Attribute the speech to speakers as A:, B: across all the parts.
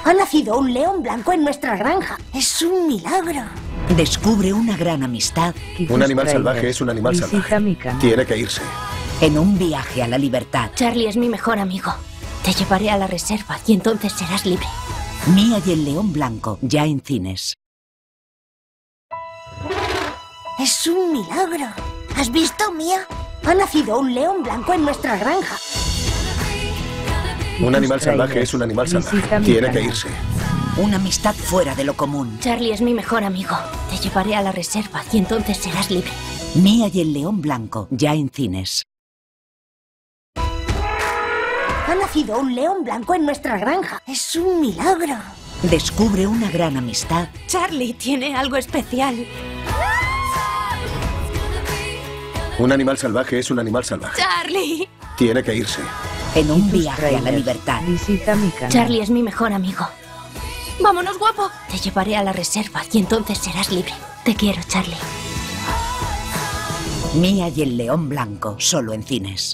A: Ha nacido un león blanco en nuestra granja. Es un milagro.
B: Descubre una gran amistad.
C: Un animal salvaje es un animal salvaje. Tiene que irse.
B: En un viaje a la libertad.
A: Charlie es mi mejor amigo. Te llevaré a la reserva y entonces serás libre.
B: Mía y el león blanco, ya en cines.
A: Es un milagro. ¿Has visto, Mía? Ha nacido un león blanco en nuestra granja.
C: Un animal salvaje es un animal salvaje. Tiene que irse.
B: Una amistad fuera de lo común.
A: Charlie es mi mejor amigo. Te llevaré a la reserva y entonces serás libre.
B: Mía y el león blanco, ya en cines.
A: Ha nacido un león blanco en nuestra granja. Es un milagro.
B: Descubre una gran amistad.
A: Charlie tiene algo especial.
C: Un animal salvaje es un animal salvaje.
A: ¡Charlie!
C: Tiene que irse.
B: En un viaje a la libertad.
A: Charlie es mi mejor amigo. ¡Vámonos, guapo! Te llevaré a la reserva y entonces serás libre. Te quiero, Charlie.
B: Mía y el león blanco, solo en cines.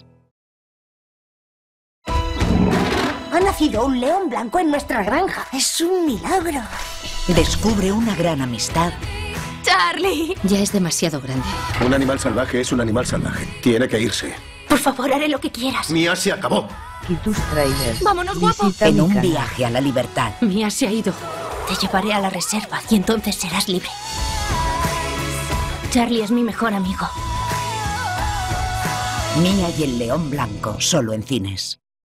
A: Ha nacido un león blanco en nuestra granja. Es un milagro.
B: Descubre una gran amistad.
A: ¡Charlie! Ya es demasiado grande.
C: Un animal salvaje es un animal salvaje. Tiene que irse.
A: Por favor, haré lo que quieras.
C: Mía se acabó.
A: ¡Vámonos, guapo!
B: En un viaje a la libertad.
A: Mía se ha ido. Te llevaré a la reserva y entonces serás libre. Charlie es mi mejor amigo.
B: Mía y el león blanco, solo en cines.